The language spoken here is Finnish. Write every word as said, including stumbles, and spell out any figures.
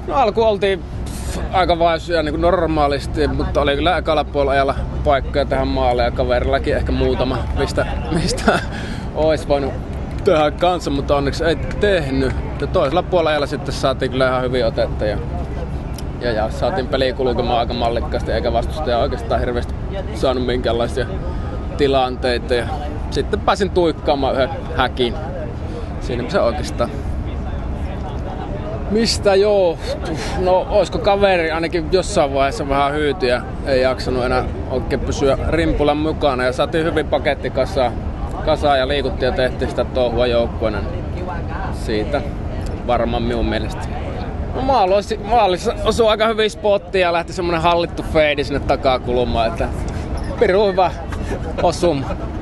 No alkuun oltiin aika vaisuja niin kuin normaalisti, mutta oli kyllä ekalla puolella ajalla paikkoja tähän maalle ja kaverillakin ehkä muutama, mistä, mistä olisi voinut tehdä kanssa, mutta onneksi ei tehnyt. Ja toisella puolella ajalla sitten saatiin kyllä ihan hyvin otetta ja, ja, ja saatiin peliä kulkemaan aika mallikkaasti, eikä vastustaja oikeastaan hirveästi saanut minkäänlaisia tilanteita. Ja sitten pääsin tuikkaamaan yhden häkin. Siinä se oikeastaan. Mistä johtuu? No olisiko kaveri ainakin jossain vaiheessa vähän hyytyä. Ei jaksanut enää oikein pysyä rimpulan mukana ja saatiin hyvin paketti kasaan, kasaan ja liikuttiin ja tehtiin sitä touhua joukkueena. Siitä varmaan minun mielestä. No maalissa osui aika hyvin spottia ja lähti semmonen hallittu feidi sinne takakulmaan, että pirun hyvä osuma.